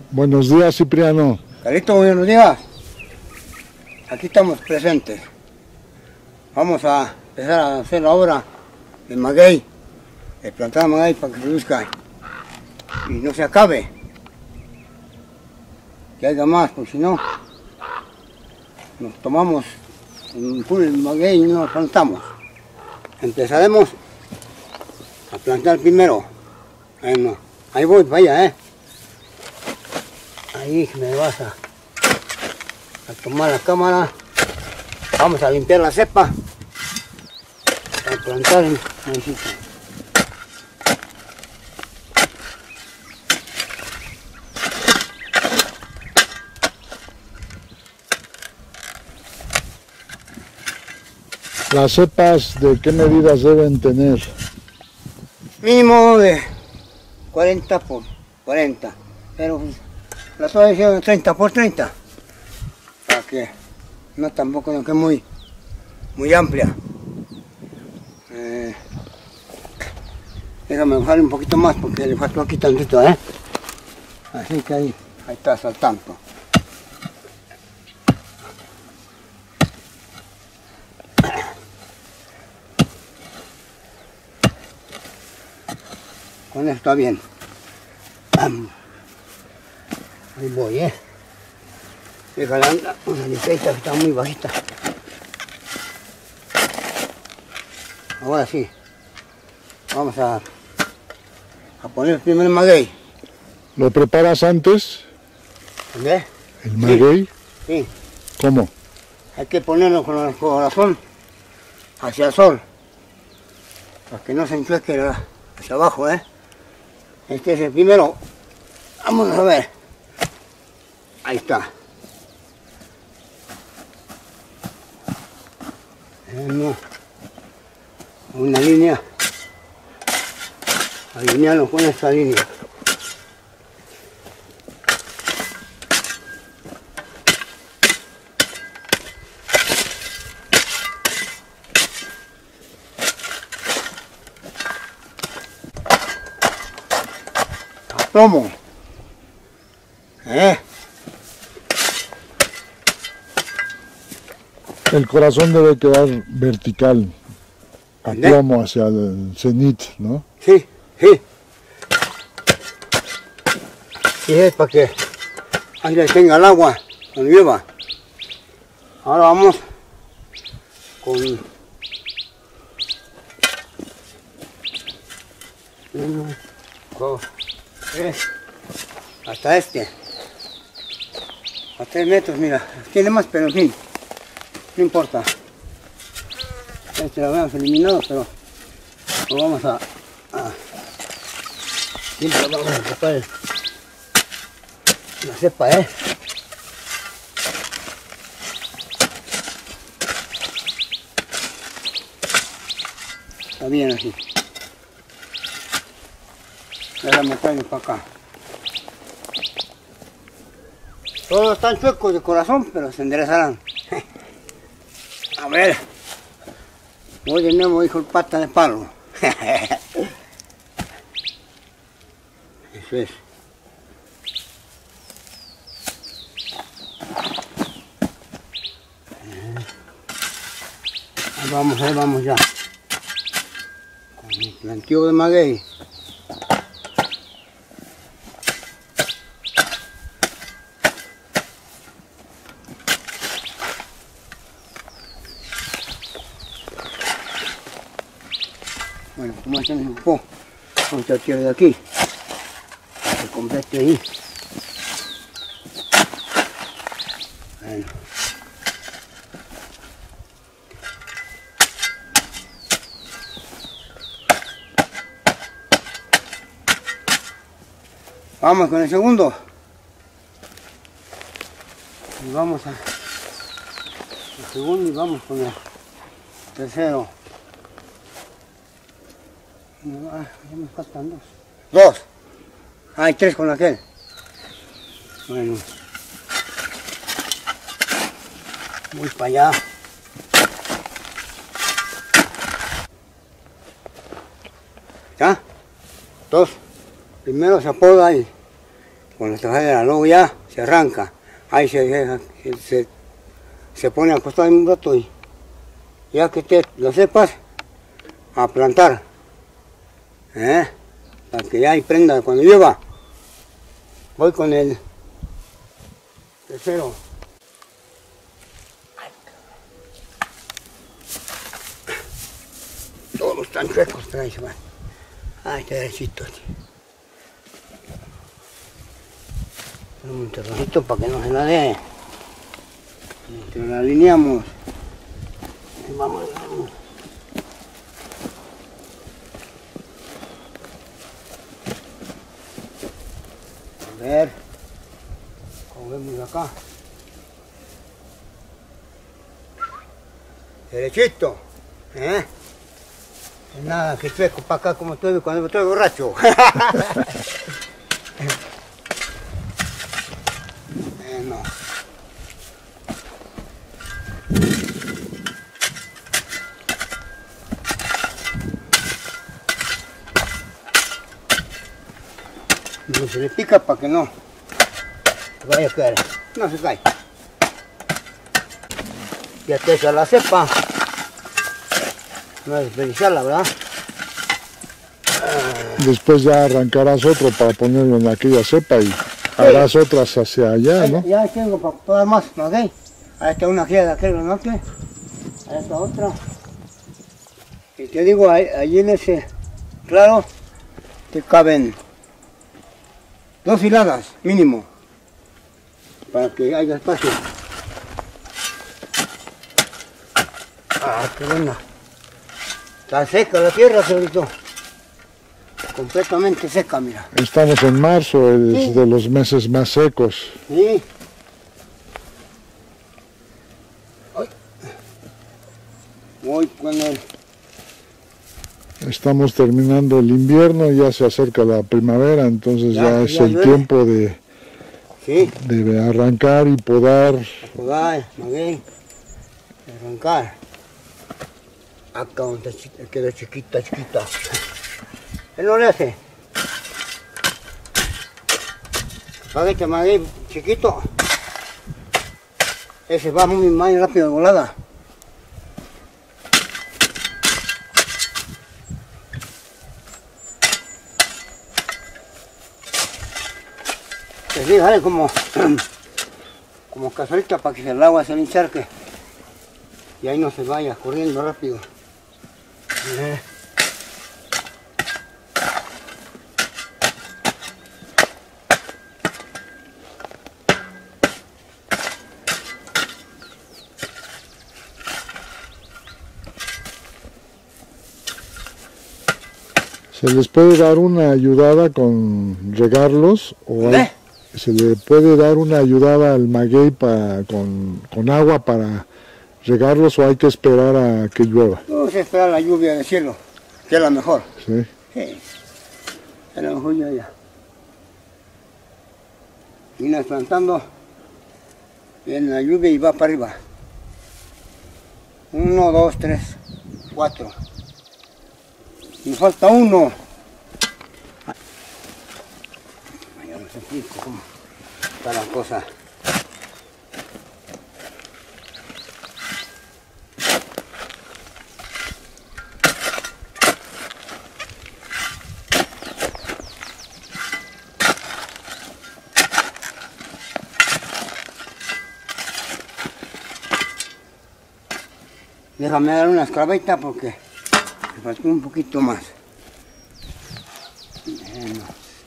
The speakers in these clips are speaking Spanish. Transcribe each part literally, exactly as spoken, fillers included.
Buenos días, Cipriano. Carlito, buenos días. Aquí estamos presentes. Vamos a empezar a hacer la obra del maguey, de plantar maguey para que produzca y no se acabe, que haya más, porque si no, nos tomamos un puro maguey y no lo plantamos. Empezaremos a plantar primero. Bueno, ahí voy para allá, ¿eh? Ahí me vas a, a tomar la cámara. Vamos a limpiar la cepa para plantar en el. ¿Las cepas de qué medidas deben tener? Mínimo de cuarenta por cuarenta, pero la estoy diciendo treinta por treinta, para que no tampoco no quede muy, muy amplia. Eh, déjame bajar un poquito más porque le faltó aquí tantito, ¿eh? Así que ahí, ahí está saltando. Con esto está bien. Ahí voy, ¿eh? Déjala andar, una limpieza que está muy bajita. Ahora sí. Vamos a, a poner el primer maguey. ¿Lo preparas antes? ¿Ves? ¿El maguey? Sí. ¿Cómo? Hay que ponerlo con el corazón hacia el sol, para que no se enchueque hacia abajo, ¿eh? Este es el primero. Vamos a ver. Ahí está. Una, una línea. Alinearlo con esta línea. Tomo. ¿Eh? El corazón debe quedar vertical, a plomo hacia el cenit, ¿no? Sí, sí. Y es para que ahí le tenga el agua cuando llueva. Ahora vamos con uno, dos, tres, hasta este, a tres metros, mira, tiene más, pero en fin, no importa. Este lo habíamos eliminado, pero lo vamos a, a siempre vamos a cortar la cepa, ¿eh? Está bien así. Déjame traerlo para acá. Todos están chuecos de corazón, pero se enderezarán. A ver. Hoy de nuevo dijo el pata de palo. Eso es. Ahí vamos, ahí vamos ya. Con el planteo de maguey. Bueno, como hacemos un poco, vamos a tirar de aquí, que complete ahí. Bueno. Vamos con el segundo. Y vamos a el segundo y vamos con el tercero. Ah, ya me faltan dos. Dos. Hay tres con aquel. Bueno. Voy para allá. ¿Ya? Dos. Primero se apoda y Cuando se jala, luego ya se arranca. Ahí se, se, se, se pone acostado un rato y ya que te lo sepas, a plantar. ¿Eh? Para que ya hay prenda. Cuando llueva, voy con el tercero. Todos están chuecos, pero ahí se van. Ahí está derechito. Un terrorito para que no se la dé. Te la alineamos. Y vamos, vamos. A ver. Como vemos acá. Derechito. ¿Eh? Nada, que chueco para acá como estoy cuando estoy borracho. eh, no. No se le pica para que no vaya a caer. No se cae. Ya que se la sepa. No desperdiciarla, ¿verdad? Después ya arrancarás otro para ponerlo en aquella cepa y sí. Harás otras hacia allá, ¿no? Ya tengo para todas más, ¿ok? Ahí está una guía de aquel norte. Ahí está otra. Y te digo, ahí, allí en ese claro te caben dos hiladas mínimo para que haya espacio. Ah, qué buena. Está seca la tierra, señorito. Completamente seca, mira. Estamos en marzo, es sí. De los meses más secos. Sí. Ay. Voy con el... Estamos terminando el invierno, ya se acerca la primavera, entonces ya, ya es ya el llueve. Tiempo de, sí. de arrancar y podar. Podar, maguey, arrancar. Acá donde queda chiquita, chiquita. Él no le hace. Para este maguey chiquito, ese va muy más rápido de volada. Pues sí, vale como, como cazuelita para que el agua se le encharque y ahí no se vaya corriendo rápido. Eh. ¿Se les puede dar una ayudada con regarlos? O hay, ¿Eh? ¿Se le puede dar una ayudada al maguey pa, con, con agua para regarlos o hay que esperar a que llueva? No se espera la lluvia del cielo, que es la mejor. Sí. Sí, es la mejor lluvia. Vienes plantando, viene la lluvia y va para arriba. Uno, dos, tres, cuatro. Me falta uno. Ya no sé explico cómo está la cosa. Déjame dar una esclavita porque me faltó un poquito más. Bueno.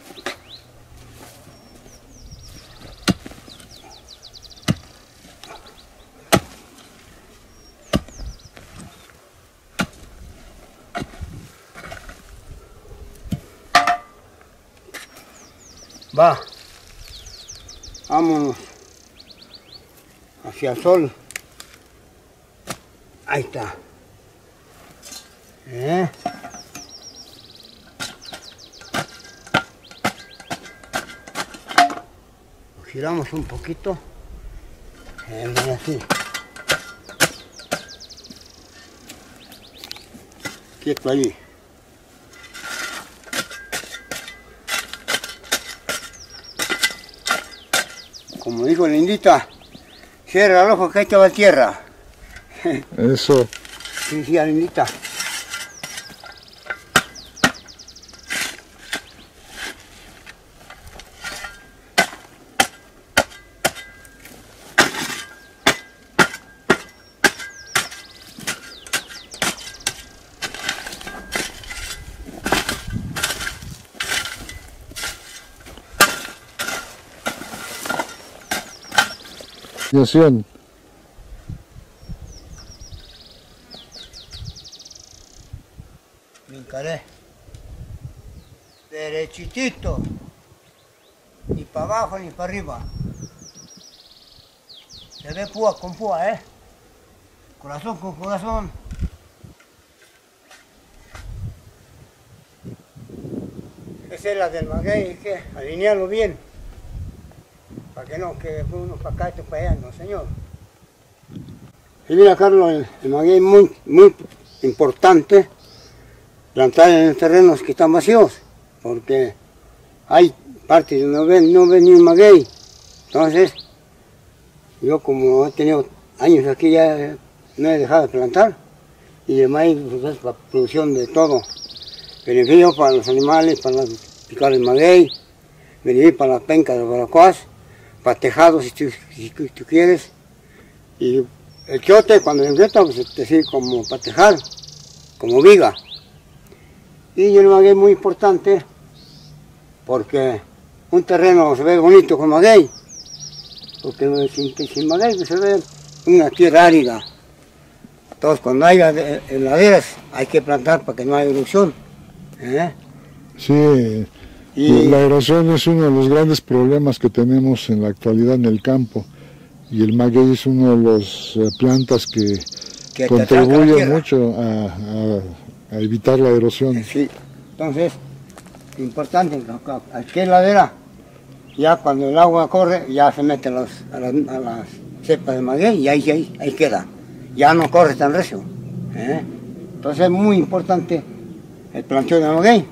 Va. Vámonos hacia el sol. Ahí está. ¿Eh? Lo giramos un poquito. Eh, así. Quieto allí. como dijo Lindita, cierra el ojo que ahí te va tierra. Eso. Sí, sí, Lindita. Atención. Me encaré. Derechitito. Ni para abajo ni para arriba. Se ve púa con púa, ¿eh? Corazón con corazón. Esa es la del maguey, hay que alinearlo bien. Para que no, que uno para acá y otro para allá, no señor. Y mira, Carlos, el, el maguey es muy, muy importante plantar en los terrenos que están vacíos, porque hay partes donde no ven, no ven ni un maguey. Entonces, yo como he tenido años aquí ya no he dejado de plantar, y el maíz pues, es para producción de todo. Beneficio para los animales, para picar el maguey, beneficio para las pencas de los baracuas, para tejados si tú, si tú quieres. Y el chote cuando se enfrenta pues te sirve como para tejar, como viga. Y el maguey es muy importante porque un terreno se ve bonito con maguey, porque sin, sin maguey pues, se ve una tierra árida. Entonces cuando haya heladeras hay que plantar para que no haya erupción. ¿Eh? Sí. Y la erosión es uno de los grandes problemas que tenemos en la actualidad en el campo, y el maguey es una de las uh, plantas que, que contribuye mucho a, a, a evitar la erosión. Sí, entonces, importante, aquí en la ladera, ya cuando el agua corre, ya se mete a, los, a, las, a las cepas de maguey y ahí, ahí, ahí queda, ya no corre tan recio. ¿Eh? Entonces es muy importante el planteo de maguey.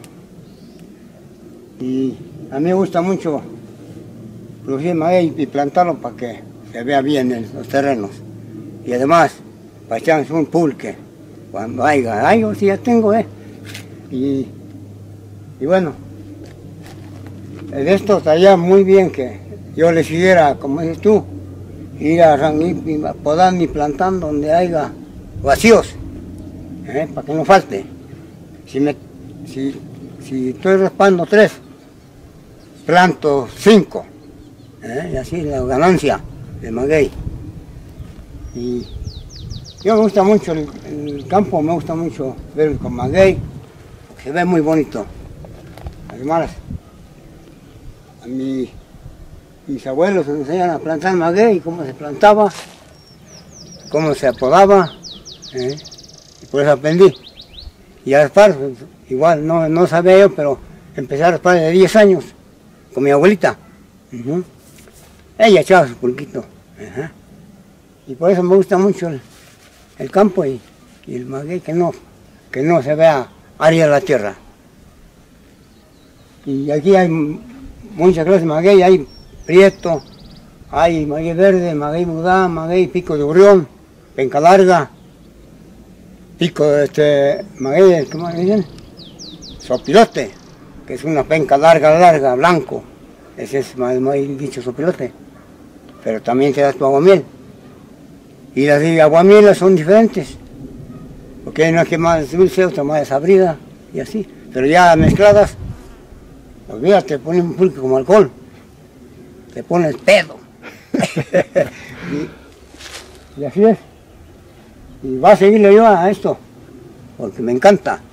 Y a mí me gusta mucho producir maguey y plantarlo para que se vea bien en los terrenos. Y además, para echarnos un pulque, cuando haya, ay, yo sí ya tengo, ¿eh? Y, y bueno, de esto estaría muy bien que yo le siguiera, como dices tú, ir a podando y plantando donde haya vacíos, ¿eh? Para que no falte. Si, me, si, si estoy raspando tres, planto cinco, ¿eh? Y así la ganancia de maguey. Y yo me gusta mucho el, el campo, me gusta mucho ver con maguey, porque se ve muy bonito. Además, a mi, mis abuelos nos enseñan a plantar maguey, cómo se plantaba, cómo se apodaba, ¿eh? Y por eso aprendí. Y a raspar, igual no, no sabía yo, pero empecé a raspar de diez años. Con mi abuelita. Uh-huh. Ella echaba su pulquito. Uh-huh. Y por eso me gusta mucho el, el campo y, y el maguey, que no, que no se vea árida la tierra. Y aquí hay muchas clases de maguey, hay prieto, hay maguey verde, maguey mudá, maguey pico de gorrión, penca larga, pico de este maguey, ¿cómo le dicen? Sopilote, que es una penca larga, larga, blanco. Ese es el dicho sopilote. Pero también te da tu aguamiel. Y las de aguamiel son diferentes. Porque hay una que es más dulce, otra más desabrida, y así. Pero ya mezcladas, olvídate, te pones un pulque como alcohol. Te pones pedo. y, y así es. Y va a seguirle yo a esto, porque me encanta.